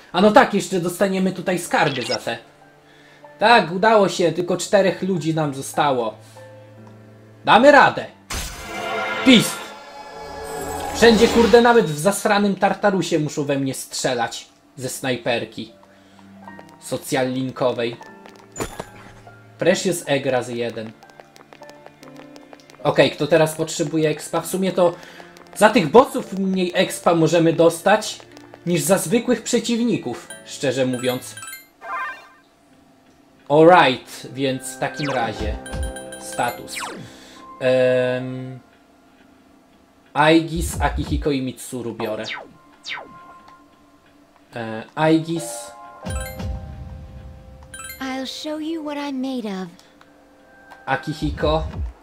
A no tak, jeszcze dostaniemy tutaj skarby za te. Tak, udało się, tylko 4 ludzi nam zostało. Damy radę. Pist! Wszędzie, kurde, nawet w zasranym Tartarusie muszą we mnie strzelać. Ze snajperki. Socjal linkowej. Precious Egg razy 1. Okej, kto teraz potrzebuje expa? W sumie to za tych bossów mniej expa możemy dostać niż za zwykłych przeciwników, szczerze mówiąc. Alright, więc w takim razie status. Aegis, Akihiko i Mitsuru biorę. Aegis. I'll show you what I'm made of. Akihiko.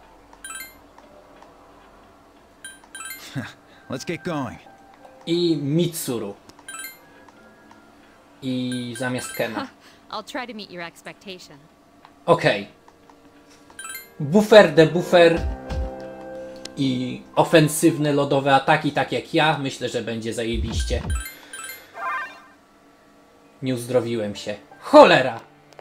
Let's get going. I Mitsuru. I zamiast Kena. I'll try to meet your expectation. Okej. Buffer, debuffer i ofensywne lodowe ataki, tak jak ja. Myślę, że będzie zajebiście. Nie uzdrowiłem się. Cholera!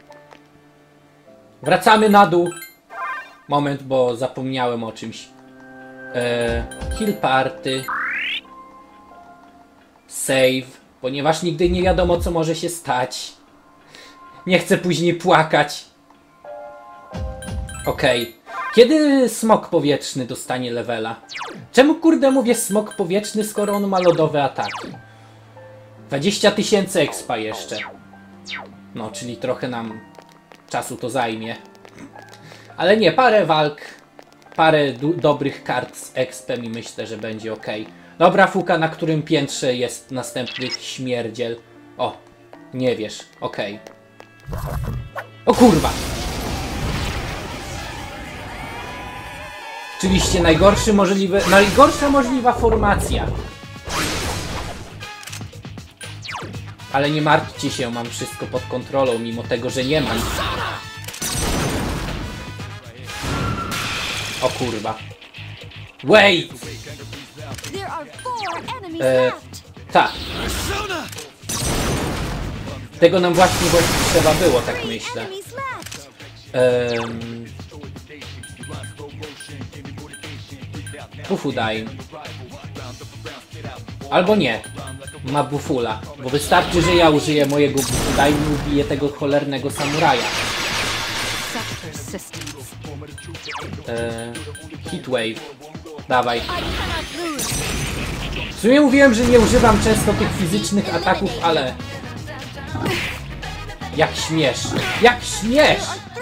Wracamy na dół. Moment, bo zapomniałem o czymś. Kill party. Save. Ponieważ nigdy nie wiadomo, co może się stać. Nie chcę później płakać. Okej. Kiedy smok powietrzny dostanie levela? Czemu kurde mówię smok powietrzny, skoro on ma lodowe ataki? 20 000 expa jeszcze. No, czyli trochę nam czasu to zajmie. Ale nie, parę walk, parę dobrych kart z expem i myślę, że będzie ok. Dobra, Fuka, na którym piętrze jest następny śmierdziel? O, nie wiesz, ok. O kurwa! Oczywiście najgorsza możliwa formacja. Ale nie martwcie się, mam wszystko pod kontrolą, mimo tego, że nie mam. O kurwa. Wait! Tak. Tego nam właśnie trzeba było, tak myślę. Bufudaj. Albo nie. Ma bufula. Bo wystarczy, że ja użyję mojego bufudaj i ubiję tego cholernego samuraja. Heatwave. Dawaj. W sumie mówiłem, że nie używam często tych fizycznych ataków, ale... Jak śmiesz! Jak śmiesz!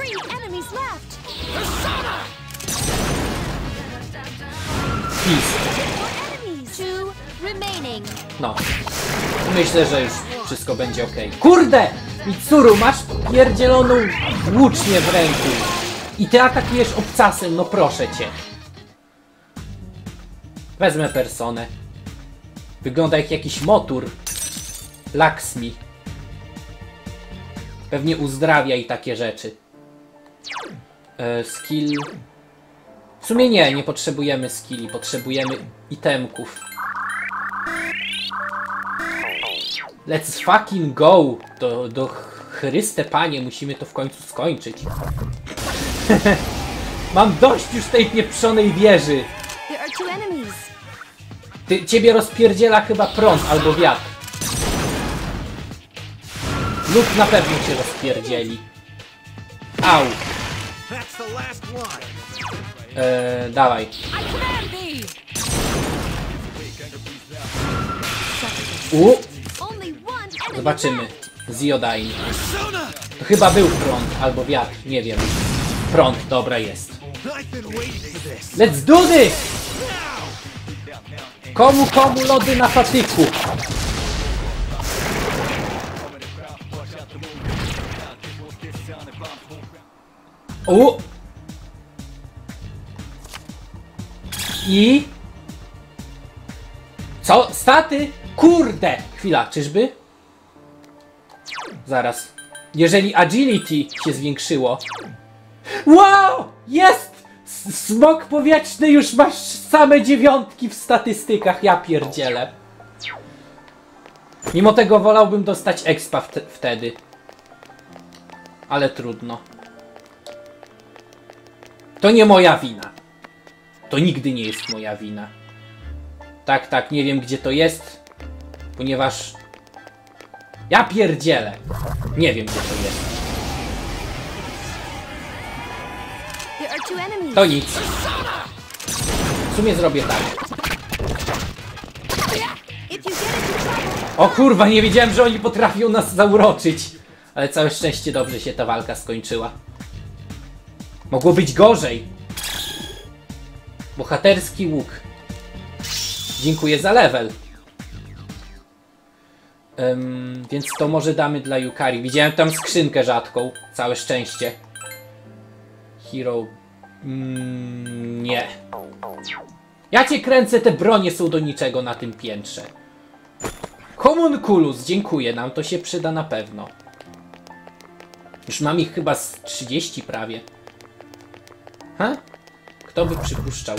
Pist. No. Myślę, że już wszystko będzie ok. Kurde! Mitsuru, masz pierdzieloną włócznię w ręku. I ty atakujesz obcasem, no proszę cię. Wezmę personę. Wygląda jak jakiś motor. Laksmi. Pewnie uzdrawia i takie rzeczy. Skill. W sumie nie potrzebujemy skilli, potrzebujemy itemków. Let's fucking go! Do Chryste Panie, musimy to w końcu skończyć. Mam dość już tej pieprzonej wieży. Ciebie rozpierdziela chyba prąd albo wiatr. Lód na pewno cię rozpierdzieli. Au. Dawaj. Zobaczymy. Ziodyne. To chyba był prąd albo wiatr, nie wiem. Prąd, dobra jest. Let's do this! Komu lody na patyku? I... Co? Staty? Kurde! Chwila, czyżby? Zaraz. Jeżeli agility się zwiększyło... Wow! Jest! Smok powietrzny, już masz same 9 w statystykach, ja pierdzielę. Mimo tego wolałbym dostać expa wtedy. Ale trudno. To nie moja wina. To nigdy nie jest moja wina. Tak, nie wiem gdzie to jest. Ponieważ... Ja pierdzielę. Nie wiem gdzie to jest. There are two enemies. To nic. W sumie zrobię tak. If you get into trouble, O kurwa, nie wiedziałem, że oni potrafią nas zauroczyć. Ale całe szczęście dobrze się ta walka skończyła. Mogło być gorzej. Bohaterski łuk. Dziękuję za level. Więc to może damy dla Yukari. Widziałem tam skrzynkę rzadką. Całe szczęście. Hero... nie. Ja cię kręcę, te bronie są do niczego na tym piętrze. Homunculus, dziękuję, nam to się przyda na pewno. Już mam ich chyba z 30 prawie. Ha? Kto by przypuszczał?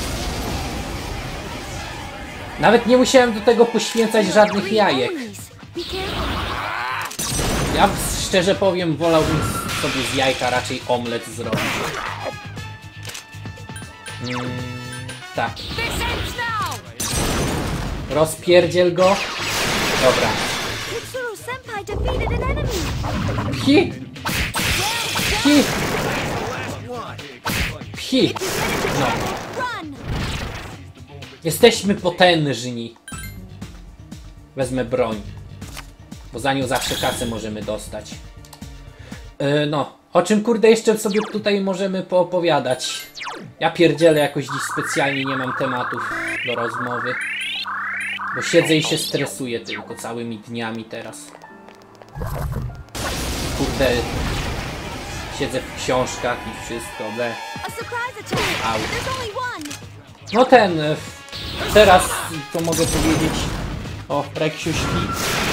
Nawet nie musiałem do tego poświęcać żadnych three jajek. enemies. Be careful. Ja szczerze powiem, wolałbym sobie z jajka raczej omlet zrobić. Tak. Rozpierdziel go. Dobra. Mitsuru Senpai defeated an enemy. Pchi! Pchi! Pchi! No. Run. Jesteśmy potężni. Wezmę broń. Bo za nią zawsze kasę możemy dostać. No. O czym kurde jeszcze sobie tutaj możemy poopowiadać? Ja pierdzielę, jakoś dziś specjalnie nie mam tematów do rozmowy. Bo siedzę i się stresuję tylko całymi dniami teraz. Kurde. Siedzę w książkach i wszystko, ble. A surprise attack. Au. There's only one. No teraz to mogę powiedzieć. O, Reksiu śpi.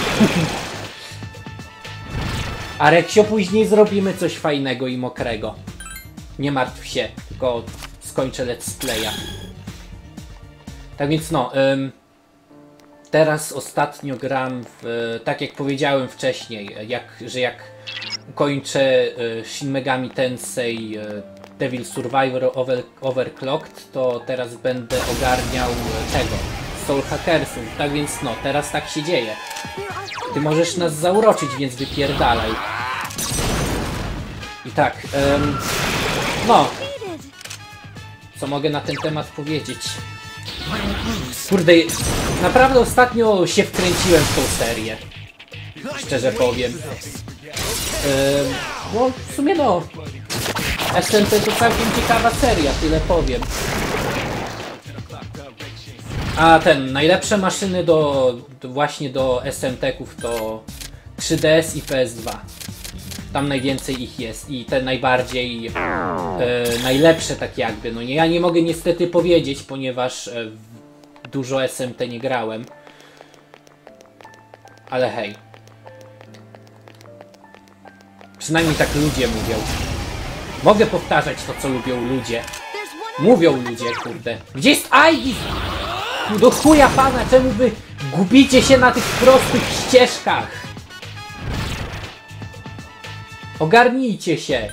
A Reksio, później zrobimy coś fajnego i mokrego. Nie martw się, tylko skończę let's playa. Tak więc no, teraz ostatnio gram w, tak jak powiedziałem wcześniej, jak ukończę Shin Megami Tensei Devil Survivor Overclocked, to teraz będę ogarniał tego, Soul Hackersów. Tak więc no, teraz tak się dzieje. Ty możesz nas zauroczyć, więc wypierdalaj. I tak, no, co mogę na ten temat powiedzieć? Kurde, naprawdę ostatnio się wkręciłem w tą serię. Szczerze powiem. Bo w sumie no, SMT to całkiem ciekawa seria, tyle powiem. A najlepsze maszyny właśnie do SMT-ków to 3DS i PS2. Tam najwięcej ich jest i te najbardziej najlepsze tak jakby. No nie, ja nie mogę niestety powiedzieć, ponieważ dużo SMT nie grałem. Ale hej. Przynajmniej tak ludzie mówią. Mogę powtarzać to, co lubią ludzie. Mówią ludzie, kurde. Gdzie jest Ivy? Do chuja pana, czemu wy gubicie się na tych prostych ścieżkach? Ogarnijcie się.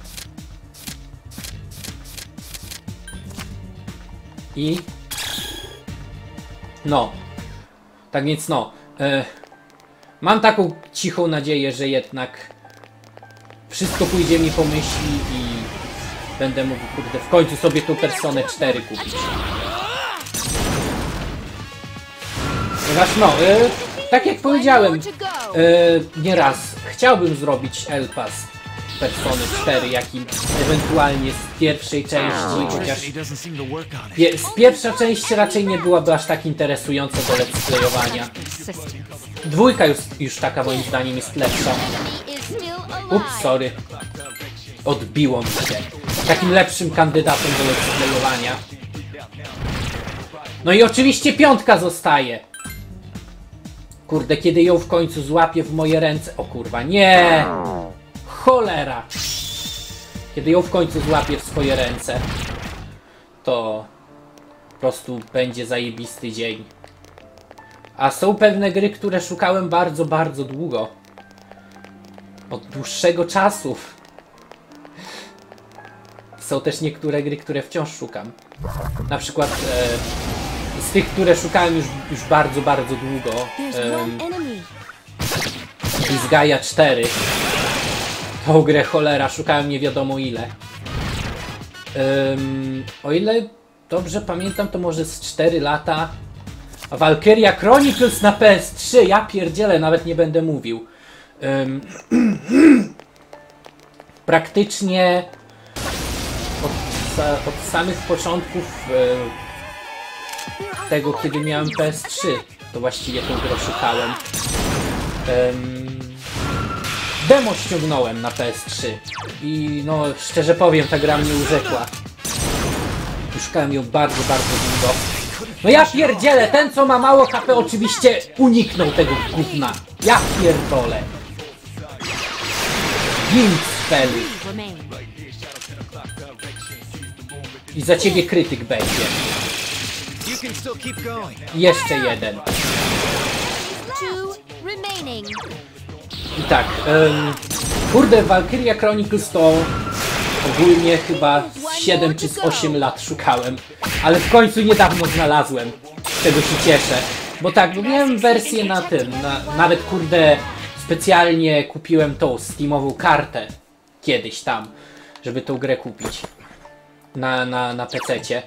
I... no. Tak więc no. Mam taką cichą nadzieję, że jednak wszystko pójdzie mi po myśli i będę mógł, kurde, w końcu sobie tą Personę 4 kupić. Ponieważ no, tak jak powiedziałem nieraz, chciałbym zrobić Elpas Persony 4, jakim ewentualnie z pierwszej części, chociaż pierwsza część raczej nie byłaby aż tak interesująca do let's playowania. Dwójka już taka moim zdaniem jest lepsza. Ups, sorry. Odbiło mi się. Takim lepszym kandydatem do let's playowania. No i oczywiście piątka zostaje. Kurde, kiedy ją w końcu złapię w moje ręce... O kurwa, nie! Cholera! Kiedy ją w końcu złapię w swoje ręce, to po prostu będzie zajebisty dzień. A są pewne gry, które szukałem bardzo, bardzo długo. Od dłuższego czasu. Są też niektóre gry, które wciąż szukam. Na przykład z tych, które szukałem już bardzo, bardzo długo. There's one enemy. Disgaea 4. Tą grę cholera, szukałem nie wiadomo ile. O ile dobrze pamiętam, to może z 4 lata. A Valkyria Chronicles na PS3, ja pierdzielę, nawet nie będę mówił. Praktycznie od samych początków tego, kiedy miałem PS3, to właściwie tą grę szukałem. Demo ściągnąłem na PS3 i no szczerze powiem, ta gra mnie urzekła. Szukałem ją bardzo, bardzo długo. No ja pierdzielę, ten co ma mało HP oczywiście uniknął tego gówna. Ja pierdolę. Gimp spell. Remain. I za ciebie krytyk będzie. I jeszcze jeden. 2 remaining. I tak, kurde, Valkyria Chronicles to ogólnie chyba z 7 czy z 8 lat szukałem. Ale w końcu niedawno znalazłem. Z czego się cieszę. Bo tak, bo miałem wersję na tym, nawet kurde specjalnie kupiłem tą Steamową kartę. Kiedyś tam, żeby tą grę kupić. Na PC-cie.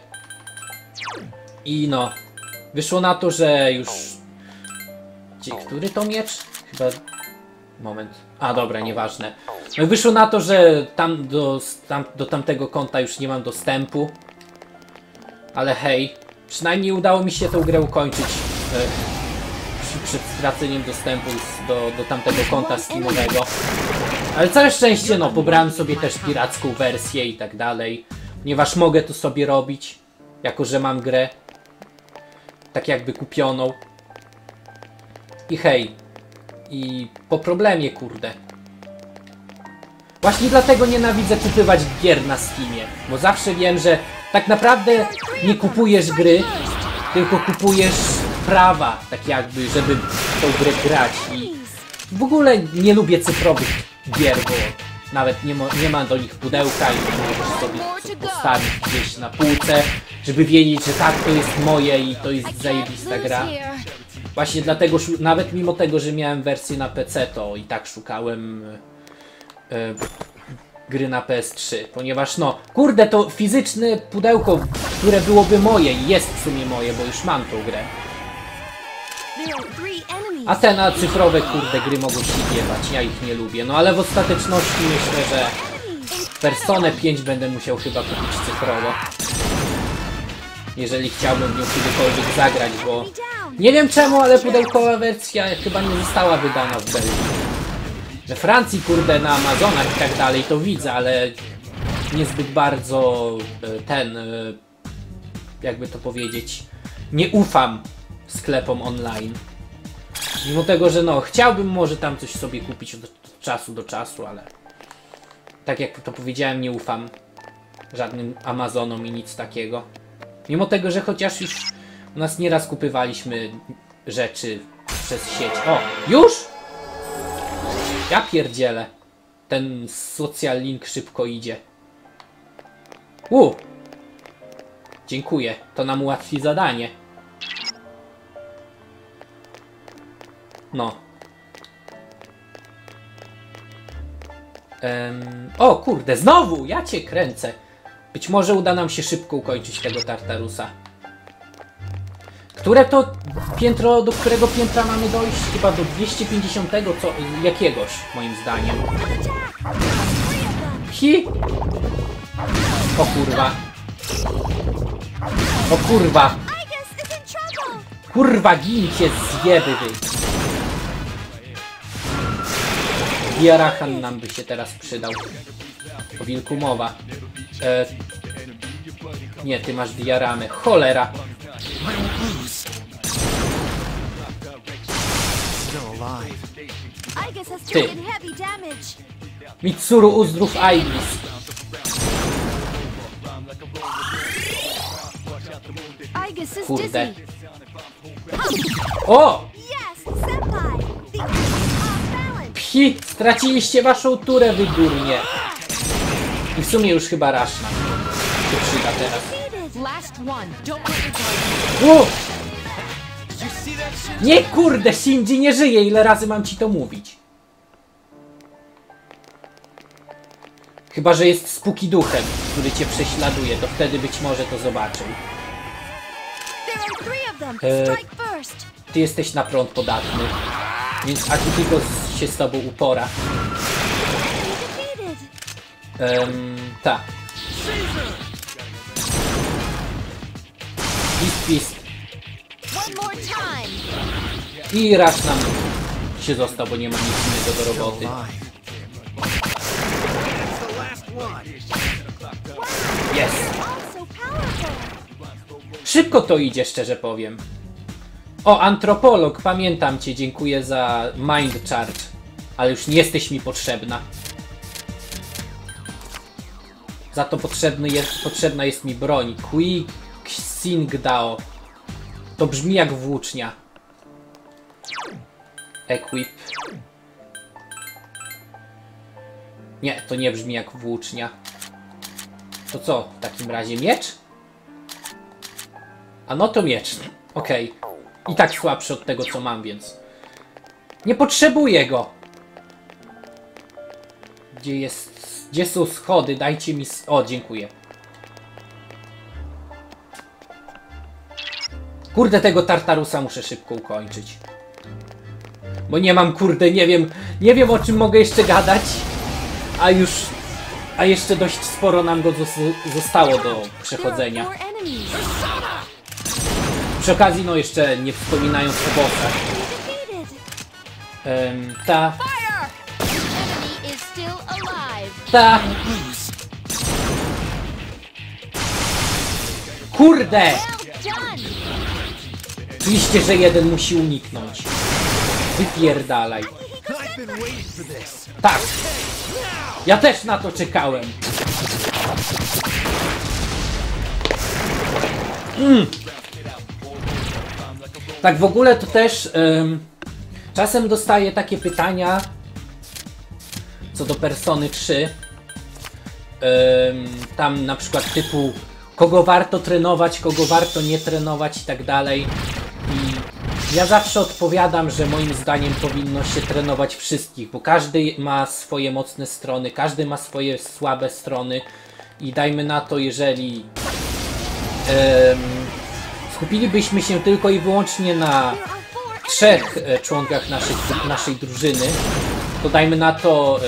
I no, wyszło na to, że już... Który to miecz? Chyba... Moment. A dobra, nieważne. No i wyszło na to, że tam do tamtego konta już nie mam dostępu. Ale hej, przynajmniej udało mi się tę grę ukończyć przed straceniem dostępu do tamtego konta Steamowego. Ale całe szczęście, no, pobrałem sobie też piracką wersję i tak dalej. Ponieważ mogę to sobie robić, jako że mam grę tak jakby kupioną. I hej, i po problemie, kurde. Właśnie dlatego nienawidzę kupywać gier na Steamie, bo zawsze wiem, że tak naprawdę nie kupujesz gry, tylko kupujesz prawa, tak jakby, żeby tą grę grać. I w ogóle nie lubię cyfrowych gier, bo nawet nie ma do nich pudełka i możesz sobie postawić gdzieś na półce, żeby wiedzieć, że tak, to jest moje i to jest zajebista gra. Właśnie dlatego, nawet mimo tego, że miałem wersję na PC, to i tak szukałem gry na PS3, ponieważ no, kurde, to fizyczne pudełko, które byłoby moje i jest w sumie moje, bo już mam tą grę. A te na cyfrowe, kurde, gry mogą się jebać, ja ich nie lubię, no ale w ostateczności myślę, że Personę 5 będę musiał chyba kupić cyfrowo. Jeżeli chciałbym w nią kiedykolwiek zagrać, bo nie wiem czemu, ale pudełkowa wersja chyba nie została wydana w Belgii. We Francji, kurde, na Amazonach i tak dalej to widzę, ale niezbyt bardzo jakby to powiedzieć, nie ufam sklepom online. Mimo tego, że no, chciałbym może tam coś sobie kupić od czasu do czasu, ale tak jak to powiedziałem, nie ufam żadnym Amazonom i nic takiego. Mimo tego, że chociaż już u nas nieraz kupywaliśmy rzeczy przez sieć. O, już? Ja pierdzielę. Ten social link szybko idzie. Dziękuję. To nam ułatwi zadanie. No. O kurde, znowu! Ja cię kręcę. Być może uda nam się szybko ukończyć tego Tartarusa. Które to piętro, do którego piętra mamy dojść? Chyba do 250 jakiegoś, moim zdaniem. Hi! O kurwa. O kurwa. Kurwa, gincie zjeby wy. Diarachan nam by się teraz przydał. O wilku mowa. Nie, ty masz diaramę. Cholera. Ty. Mitsuru uzdrów Aigis. Igus is Kurde. dizzy. O! Yes, senpai. The off balance. Pchi! Straciliście waszą turę, wy durnie. I w sumie już chyba Rashna się przyda teraz. Defeated. Last one. Don't let your guard. O! Nie kurde, Shinji nie żyje, ile razy mam ci to mówić? Chyba, że jest spooky duchem, który cię prześladuje, to wtedy być może to zobaczył. There are 3 of them. Strike first. Ty jesteś na prąd podatny, więc Akihiko się z tobą upora. Defeated. Ta. Pist. One more time. I Rush nam się został, bo nie ma nic innego do roboty. Jest. Also powerful. Szybko to idzie, szczerze powiem. O, antropolog, pamiętam cię, dziękuję za mind charge. Ale już nie jesteś mi potrzebna. Za to potrzebna jest mi broń. Quick Sing Dao. To brzmi jak włócznia. Equip. Nie, to nie brzmi jak włócznia. To co, w takim razie miecz? A no to miecz. Okej. I tak słabszy od tego, co mam, więc... Nie potrzebuję go! Gdzie są schody? Dajcie mi... O, dziękuję. Kurde, tego Tartarusa muszę szybko ukończyć. Bo nie mam, kurde, nie wiem o czym mogę jeszcze gadać. A jeszcze dość sporo nam go zostało do przechodzenia. There are 4 enemies. Przy okazji, no jeszcze nie wspominając o bossach. Defeated. Ta... Enemy is still alive. Ta... Kurde! Well done. Oczywiście, że jeden musi uniknąć. Wypierdalaj. Tak! Ja też na to czekałem. Tak w ogóle to też czasem dostaję takie pytania co do Persony 3. Tam na przykład typu kogo warto trenować, kogo warto nie trenować i tak dalej. I ja zawsze odpowiadam, że moim zdaniem powinno się trenować wszystkich, bo każdy ma swoje mocne strony, każdy ma swoje słabe strony i dajmy na to, jeżeli skupilibyśmy się tylko i wyłącznie na 3 członkach naszej drużyny, to dajmy na to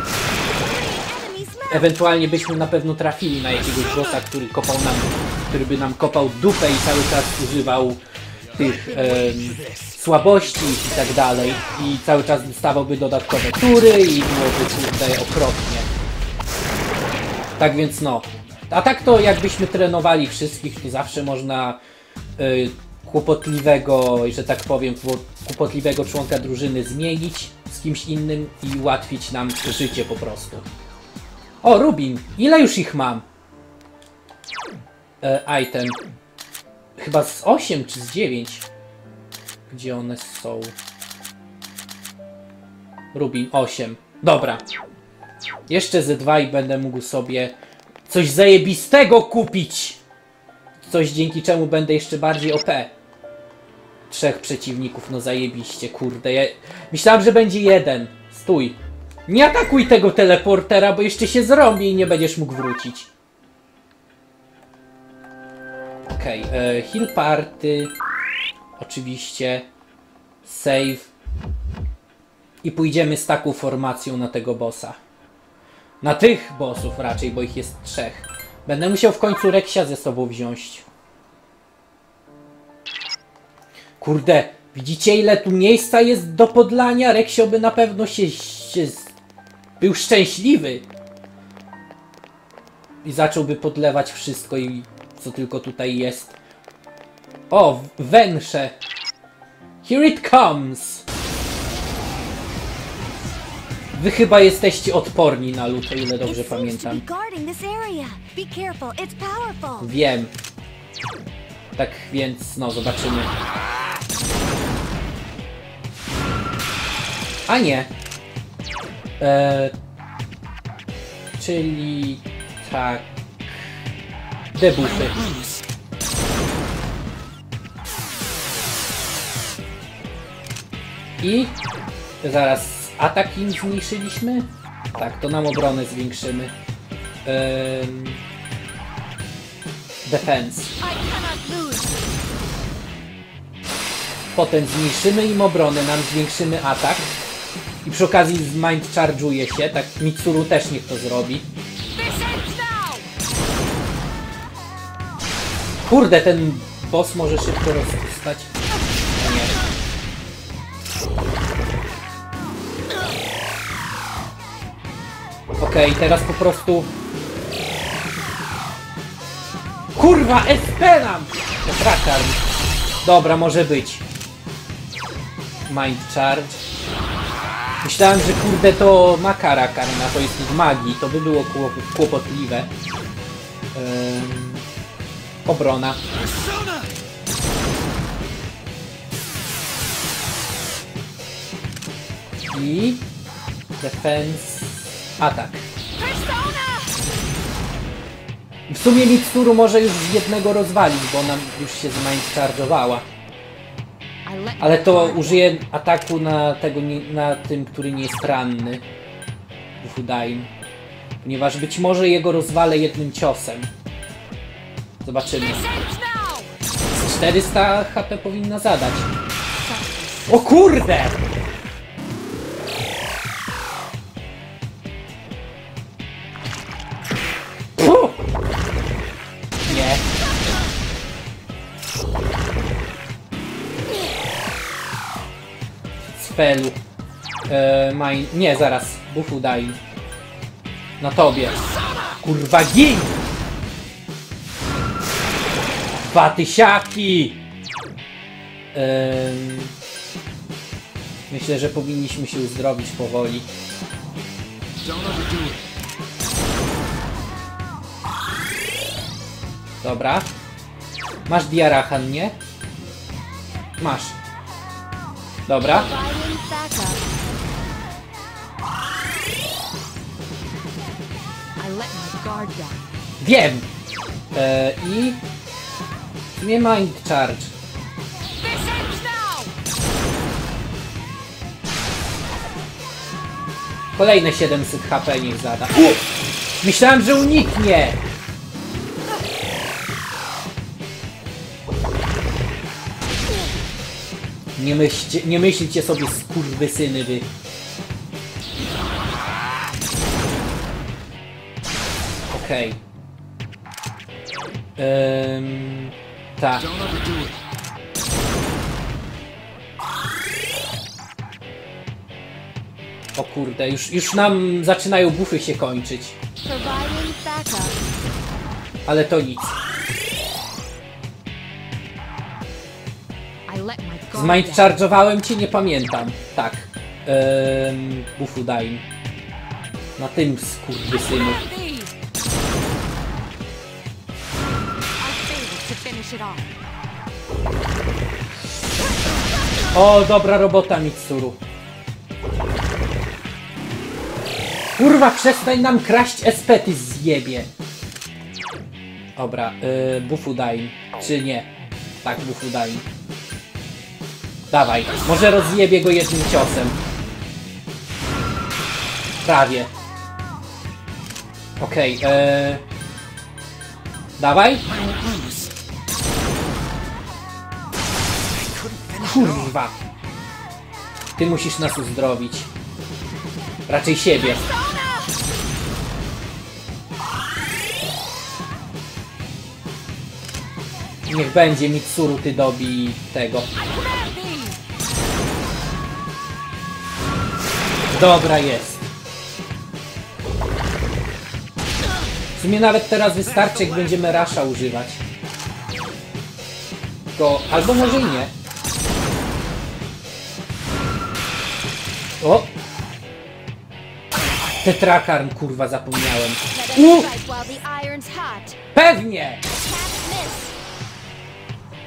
ewentualnie byśmy na pewno trafili na jakiegoś bossa, który by nam kopał dupę i cały czas używał tych słabości i tak dalej. I cały czas dostawałby dodatkowe tury i byłoby kurde okropnie. Tak więc no. A tak to jakbyśmy trenowali wszystkich, to zawsze można kłopotliwego, że tak powiem, kłopotliwego członka drużyny zmienić z kimś innym i ułatwić nam życie po prostu. O, Rubin! Ile już ich mam? Item. Chyba z 8 czy z 9. Gdzie one są? Rubin 8. Dobra. Jeszcze ze 2 i będę mógł sobie coś zajebistego kupić. Coś dzięki czemu będę jeszcze bardziej OP. 3 przeciwników, no zajebiście, kurde. Ja myślałem, że będzie 1. Stój. Nie atakuj tego teleportera, bo jeszcze się zrobi i nie będziesz mógł wrócić. Okej, heal party. Oczywiście. Save. I pójdziemy z taką formacją na tego bossa. Na tych bossów raczej, bo ich jest 3. Będę musiał w końcu Reksia ze sobą wziąć. Kurde, widzicie ile tu miejsca jest do podlania? Reksio by na pewno był szczęśliwy. I zacząłby podlewać wszystko i co tylko tutaj jest. O, węże. Here it comes. Wy chyba jesteście odporni na lód, o ile dobrze pamiętam. Wiem. Tak więc, no zobaczymy. A nie. Czyli tak. Debuffy. I zaraz atak im zmniejszyliśmy? Tak, to nam obronę zwiększymy. Defense. I cannot lose. Potem zmniejszymy im obronę, nam zwiększymy atak. I przy okazji mind charge'uje się, tak Mitsuru też niech to zrobi. This ends now. Kurde, ten boss może szybko rozstać. O nie. Okej, teraz po prostu... Kurwa, SP nam! Trakarn. Dobra, może być. Mind charge. Myślałem, że kurde to Makara Karna, to jest z magii, to by było kłopotliwe. Obrona. I... Defense... Atak. W sumie Mitsuru może już jednego rozwalić, bo nam już się zmindcharge'owała. Ale to użyję ataku na tego, na tym, który nie jest ranny. Bufudain. Ponieważ być może jego rozwalę jednym ciosem. Zobaczymy. 400 HP powinna zadać. O kurde! Puh! Nie. Spelu. Nie, zaraz. Bufudain. Na tobie. Kurwa, gin! 2000! Myślę, że powinniśmy się uzdrowić powoli. Dobra. Masz Diarachan, nie? Masz. Dobra. Wiem! I... Nie mind charge. Kolejne 700 HP niech zada. Myślałem, że uniknie! Nie myślcie sobie, skurwysyny wy. Okej. Tak. O kurde, już nam zaczynają buffy się kończyć. Ale to nic. Zmindcharge'owałem cię, nie pamiętam. Tak. Bufudain. Na tym skurwysynu. O, dobra robota, Mitsuru. Kurwa, przestań nam kraść SP, ty zjebie. Dobra, Bufudain. Czy nie? Tak, Bufudain. Dawaj, może rozjebie go jednym ciosem. Prawie. Okej, dawaj. Kurwa. Ty musisz nas uzdrowić. Raczej siebie. Niech będzie Mitsuru, ty dobij tego. Dobra jest. W sumie nawet teraz wystarczy, jak będziemy Rasha używać. To albo może i nie. O! Tetrakarn, kurwa, zapomniałem. Pewnie!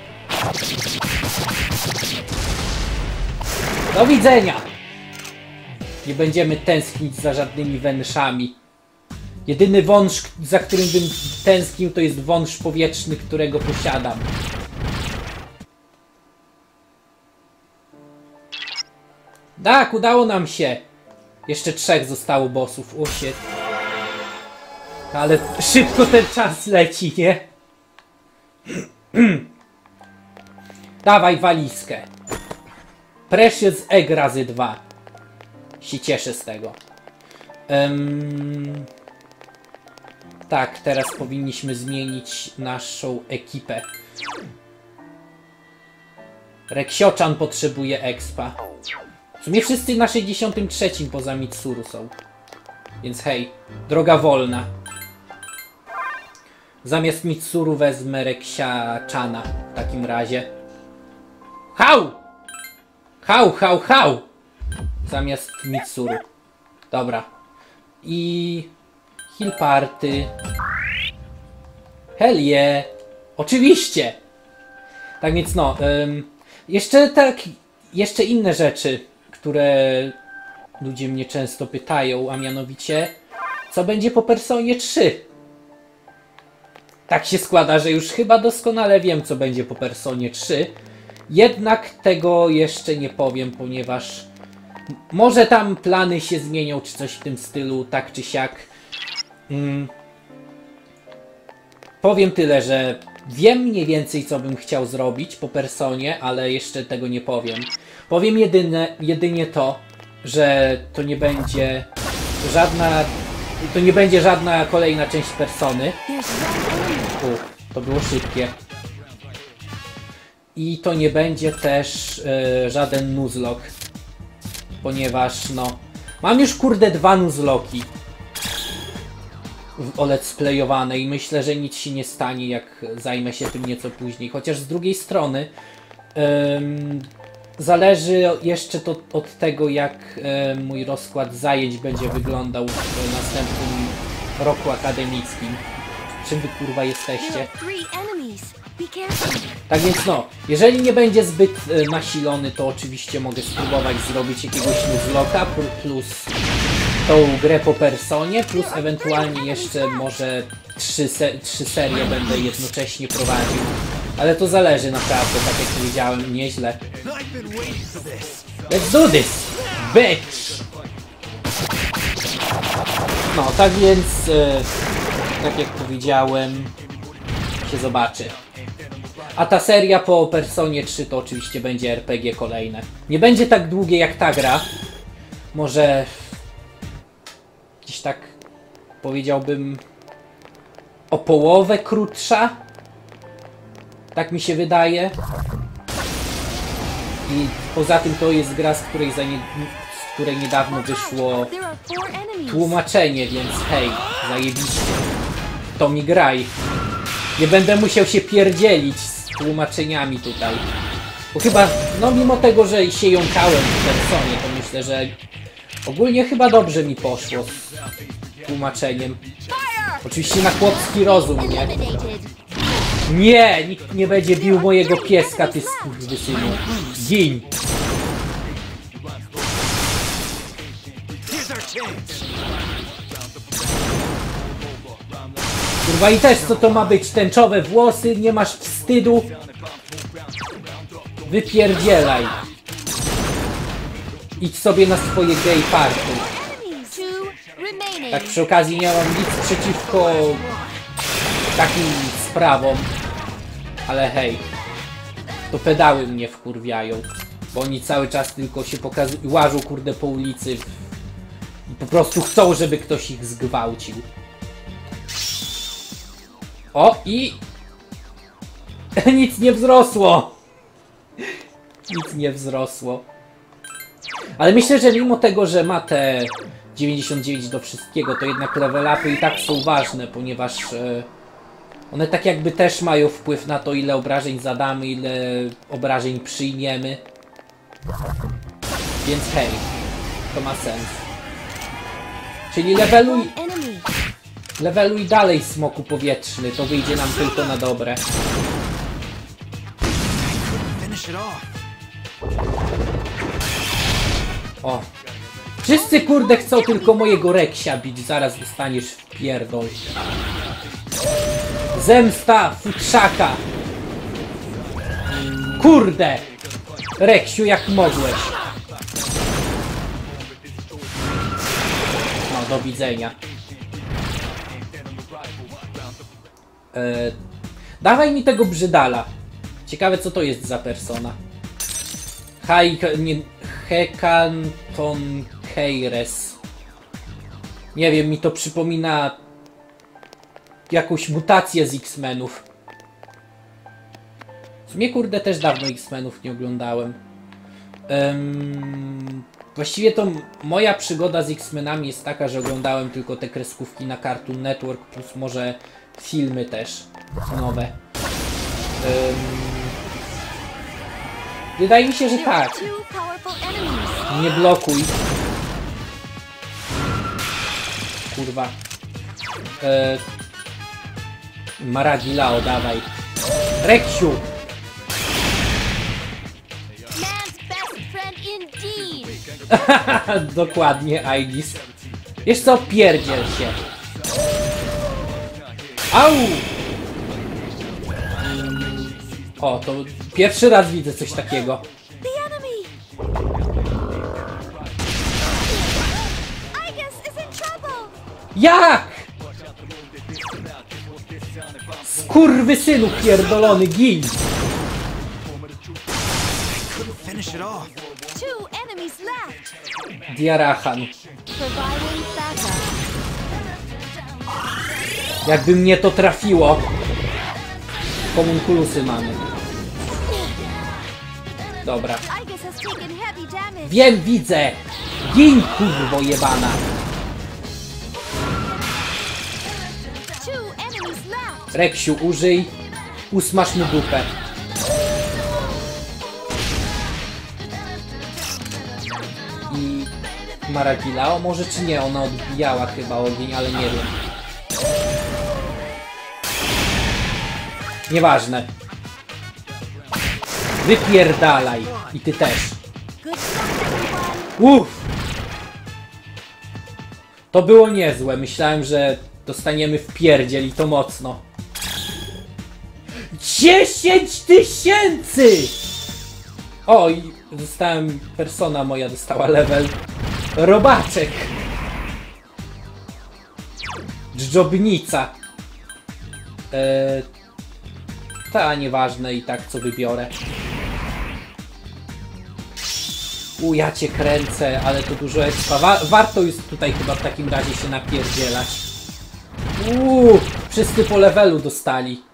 Do widzenia! Nie będziemy tęsknić za żadnymi wężami. Jedyny wąż, za którym bym tęsknił, to jest wąż powietrzny, którego posiadam. Tak, udało nam się. Jeszcze 3 zostało bossów. O shit. Ale szybko ten czas leci, nie? Dawaj walizkę. Precious Egg razy 2. Się cieszę z tego. Tak, teraz powinniśmy zmienić naszą ekipę. Reksiocian potrzebuje expa. W sumie wszyscy na 63 poza Mitsuru są. Więc hej, droga wolna. Zamiast Mitsuru wezmę Reksiaczana w takim razie. Hał! Hał, hał, hał! Zamiast Mitsuru. Dobra. I... Heal Party. Hell yeah! Oczywiście! Tak więc no, jeszcze inne rzeczy, które ludzie mnie często pytają, a mianowicie, co będzie po Personie 3? Tak się składa, że już chyba doskonale wiem, co będzie po Personie 3. Jednak tego jeszcze nie powiem, ponieważ może tam plany się zmienią, czy coś w tym stylu, tak czy siak. Powiem tyle, że wiem mniej więcej, co bym chciał zrobić po Personie, ale jeszcze tego nie powiem. Powiem jedynie to, że to nie będzie żadna kolejna część Persony. To było szybkie. I to nie będzie też żaden Nuzlocke. Ponieważ no... Mam już kurde 2 Nuzlocki let's playowane i myślę, że nic się nie stanie, jak zajmę się tym nieco później. Chociaż z drugiej strony zależy jeszcze to od tego, jak mój rozkład zajęć będzie wyglądał w następnym roku akademickim. Czym wy kurwa jesteście? Tak więc no, jeżeli nie będzie zbyt nasilony, to oczywiście mogę spróbować zrobić jakiegoś Nuzlocka plus tą grę po Personie, plus ewentualnie jeszcze może 3 serie będę jednocześnie prowadził. Ale to zależy naprawdę, tak jak powiedziałem, nieźle. Let's do this, bitch! No, tak więc, tak jak powiedziałem, się zobaczy. A ta seria po Personie 3 to oczywiście będzie RPG kolejne. Nie będzie tak długie jak ta gra. Może gdzieś tak powiedziałbym o połowę krótsza. Tak mi się wydaje. I poza tym to jest gra, z której niedawno wyszło tłumaczenie, więc hej, zajebiście. To mi graj. Nie będę musiał się pierdzielić z tłumaczeniami tutaj. Bo chyba, no mimo tego, że się jąkałem w Personie, to myślę, że ogólnie chyba dobrze mi poszło z tłumaczeniem. Oczywiście na chłopski rozum, nie? Nie! Nikt nie będzie bił mojego pieska, ty skurwysynu. Gin! Kurwa i też co to ma być? Tęczowe włosy? Nie masz wstydu? Wypierdzielaj. Idź sobie na swoje gay party. Tak przy okazji nie mam nic przeciwko takim sprawom. Ale hej. To pedały mnie wkurwiają. Bo oni cały czas tylko się łażą kurde po ulicy. I po prostu chcą, żeby ktoś ich zgwałcił. O i... Nic nie wzrosło. Nic nie wzrosło. Ale myślę, że mimo tego, że ma te 99 do wszystkiego, to jednak level upy i tak są ważne, ponieważ one tak jakby też mają wpływ na to, ile obrażeń zadamy, ile obrażeń przyjmiemy. Więc hej, to ma sens. Czyli leveluj dalej, smoku powietrzny, to wyjdzie nam tylko na dobre. it off. O. Wszyscy kurde chcą tylko mojego Reksia bić, zaraz dostaniesz w pierdol. Zemsta futrzaka. Kurde! Reksiu, jak mogłeś. No, do widzenia. Dawaj mi tego Brzydala. Ciekawe, co to jest za persona. Hekanton Keires. Nie wiem, mi to przypomina jakąś mutację z X-Menów. W sumie kurde też dawno X-Menów nie oglądałem. Właściwie to moja przygoda z X-Menami jest taka, że oglądałem tylko te kreskówki na Cartoon Network, plus może filmy też nowe. Wydaje mi się, że There are tak. two powerful enemies. Nie blokuj. Kurwa. Maragilao, dawaj. Reksiu! Man's best friend indeed. Dokładnie, Aegis. Wiesz co? Pierdziel się. Au! O, to pierwszy raz widzę coś takiego. The enemy. Aegis is in trouble. Jak? Skurwysynu pierdolony, gin! Couldn't finish it off. Two enemies left. Diarachan. Providing backup. Jakby mnie to trafiło. Homunculusy mamy. Dobra. Aegis has taken heavy damage. Wiem, widzę! Gin, kurwo jebana! Two enemies left. Reksiu, użyj. Usmaż mu dupę. I Maragilao może czy nie? Ona odbijała chyba ogień, ale nie wiem. Nieważne. Wypierdalaj. I ty też. Good luck, everyone. Uff! To było niezłe. Myślałem, że dostaniemy w pierdziel i to mocno. 10 000! O, i dostałem... Persona moja dostała level. Robaczek. Dżdżobnica. Ta, nieważne i tak co wybiorę. Ja cię kręcę, ale to dużo expa. Warto jest tutaj chyba w takim razie się napierdzielać. Wszyscy po levelu dostali.